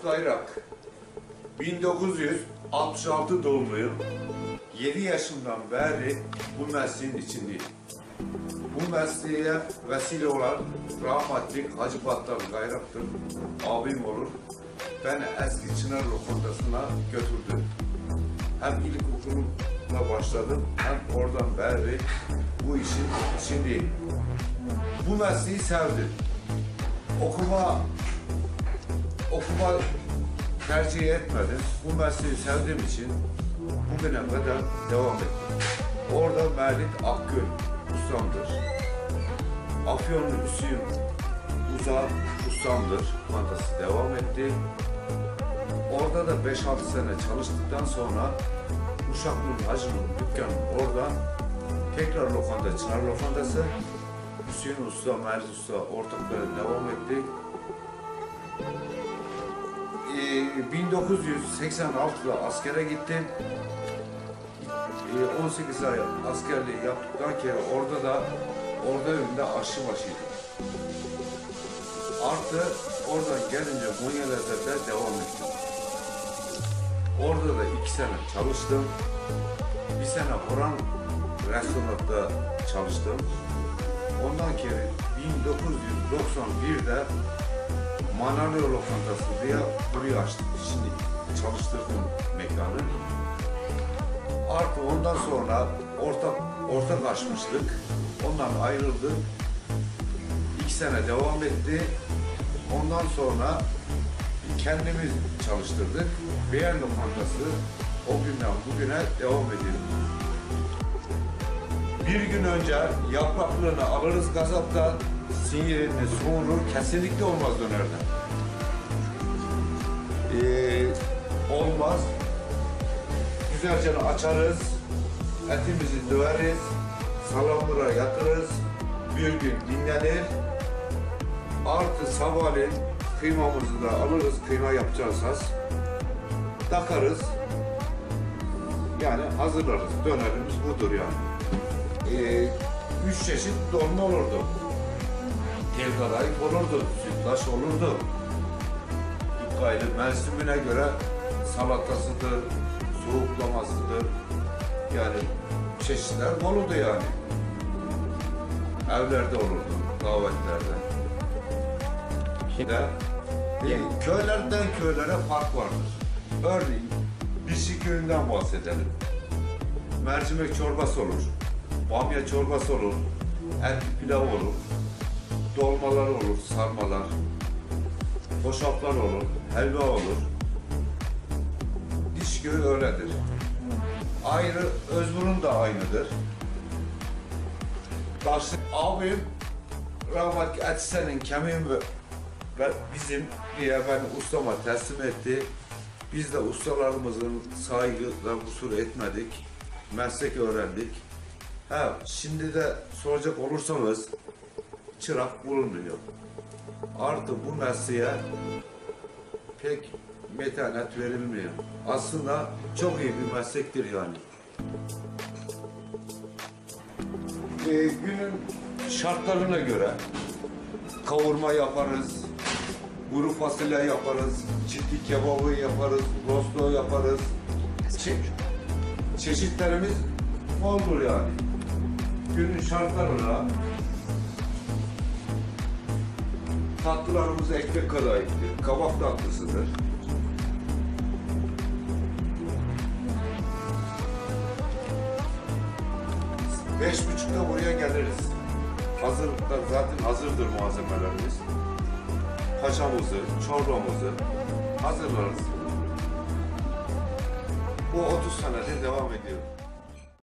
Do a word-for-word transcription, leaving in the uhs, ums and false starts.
Kayrak, bin dokuz yüz altmış altı doğumluyum. yedi yaşımdan beri bu mesleğin içindeyim. Bu mesleğe vesile olan rahmetli Hacı Battal Kayrak'tır. Abim olur. Beni eski Çınar Lokantası'na götürdü. Hem ilkokulda başladım, hem oradan beri bu işin içindeyim. Bu mesleği sevdim. Okuma okuma tercih etmedim. Bu mesleği sevdiğim için bugüne kadar devam ettim. Orada Mehmet Akgül ustamdır. Afyonlu Hüseyin Uzak ustamdır. Mantası devam etti. Orada da beş altı sene çalıştıktan sonra Uşaklı Hacı'nın dükkanı oradan tekrar lokanta, Çınar Lokantası. Hüseyin Usta, Mehmet Usta ortakları devam etti. Ee, bin dokuz yüz seksen altıda askere gittim. Ee, on sekiz ay askerliği yaptıktan sonra orada da orada önünde aşçı başıydım. Artı oradan gelince Monya'da devam ettim. Orada da iki sene çalıştım. Bir sene Orhan Restoran'da çalıştım. Ondan sonra bin dokuz yüz doksan birde Manavya Lokantası diye burayı açtık. Şimdi çalıştırdım mekanı. Artı ondan sonra ortak ortak açmıştık. Ondan ayrıldık. İki sene devam etti. Ondan sonra kendimiz çalıştırdık. Beğen Lokantası o günden bugüne devam ediyor. Bir gün önce yapraklarını alırız gazaptan, sinirlerini soğurur, kesinlikle olmaz dönerden. Ee, olmaz. Güzelce açarız, etimizi döveriz, salamura yatırırız, bir gün dinlenir. Artı sabahleyin kıymamızı da alırız, kıyma yapacağız, takarız. Yani hazırlarız. Dönerimiz budur yani. Ee, üç çeşit dolma olurdu. Tel kadayıf olurdu, sütlaç olurdu. Yukkaylı mevsimine göre salatasıdır, soğuklamasıdır. Yani çeşitler boldu yani. Evlerde olurdu, davetlerde. Şimdi e, köylerden köylere fark vardır. Örneğin Bişi köyünden bahsedelim. Mercimek çorbası olur, bamya çorbası olur, et pilav olur, dolmalar olur, sarmalar, hoşaflar olur, helva olur. Dişköy öyledir. Ayrı, Özburun da aynıdır. Taşlı abim rahmetli Etisen'in kemiği ve bizim diye beni ustama teslim etti. Biz de ustalarımızın saygıdan kusur etmedik. Meslek öğrendik. Ha, şimdi de soracak olursanız çırak bulunmuyor. Artı bu mesleğe pek metanet verilmiyor. Aslında çok iyi bir meslektir yani. Ee, günün şartlarına göre kavurma yaparız, kuru fasulye yaparız, çiftlik kebabı yaparız, rosto yaparız. Çe çeşitlerimiz boldur yani. Günün şartlarına tatlılarımız ekmek kadayıftır, kabak tatlısıdır. Beş buçukta buraya geliriz. Hazır, zaten hazırdır malzemelerimiz. Paçamızı, çorbamızı hazırlarız. Bu otuz senedir devam ediyor.